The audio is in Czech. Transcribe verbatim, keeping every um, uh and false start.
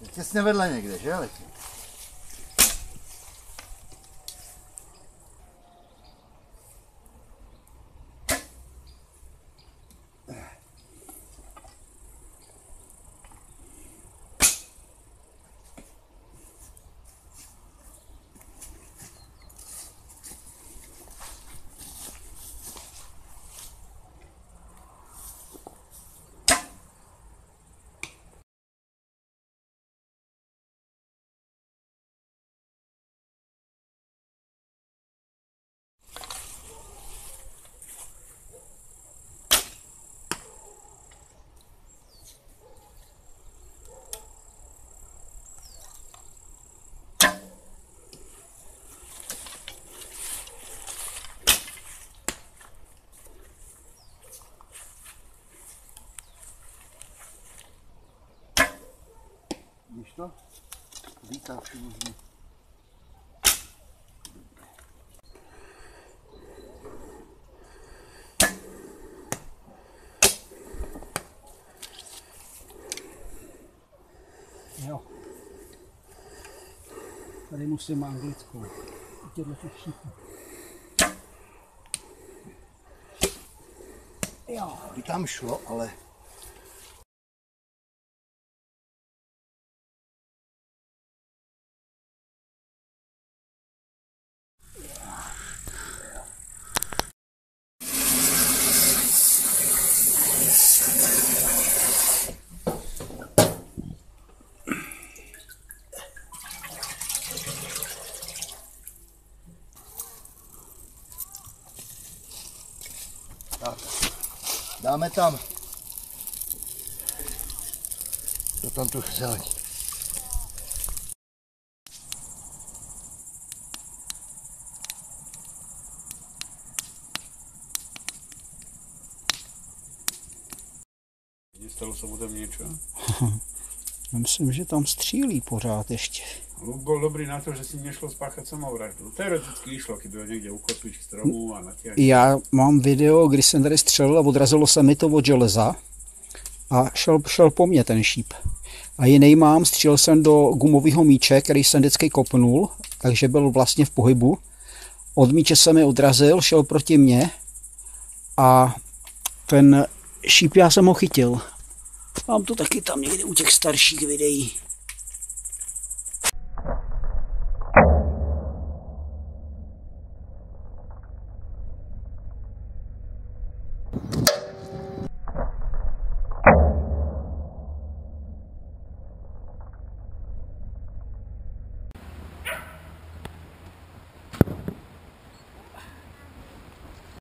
Těsně vedle někde, že letí? Víš to? Vítá přibližně. Jo. Tady musím anglickou. Těhle těch šípů. Jo. By tam šlo, ale... Tak, dáme tam. To tam tu zeleň. Stalo se budem něco? Myslím, že tam střílí pořád ještě. Luk byl dobrý na to, že si nešlo spáchat samovraždu. Teoreticky šlo, když byl někde ukotvíš k stromu a natiahne. Já mám video, kdy jsem tady střelil a odrazilo se mi to od železa a šel, šel po mně ten šíp. A jiný mám, střílel jsem do gumového míče, který jsem vždycky kopnul, takže byl vlastně v pohybu. Od míče se mi odrazil, šel proti mně a ten šíp já jsem ho chytil. Mám to taky tam někdy u těch starších videí.